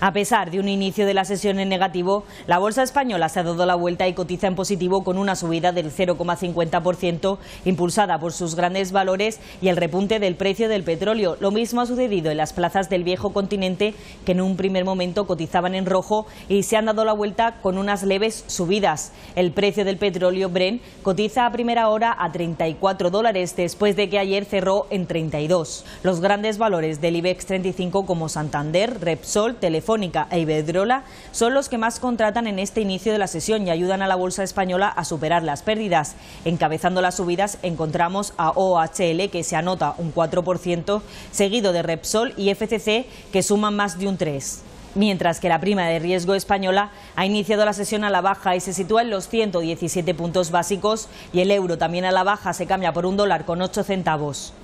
A pesar de un inicio de la sesión en negativo, la bolsa española se ha dado la vuelta y cotiza en positivo con una subida del 0,50%, impulsada por sus grandes valores y el repunte del precio del petróleo. Lo mismo ha sucedido en las plazas del viejo continente, que en un primer momento cotizaban en rojo y se han dado la vuelta con unas leves subidas. El precio del petróleo Brent cotiza a primera hora a $34, después de que ayer cerró en 32. Los grandes valores del IBEX 35 como Santander, Repsol, Telefónica e Iberdrola son los que más contratan en este inicio de la sesión y ayudan a la bolsa española a superar las pérdidas. Encabezando las subidas encontramos a OHL, que se anota un 4%, seguido de Repsol y FCC, que suman más de un 3%. Mientras que la prima de riesgo española ha iniciado la sesión a la baja y se sitúa en los 117 puntos básicos, y el euro también a la baja, se cambia por $1,08.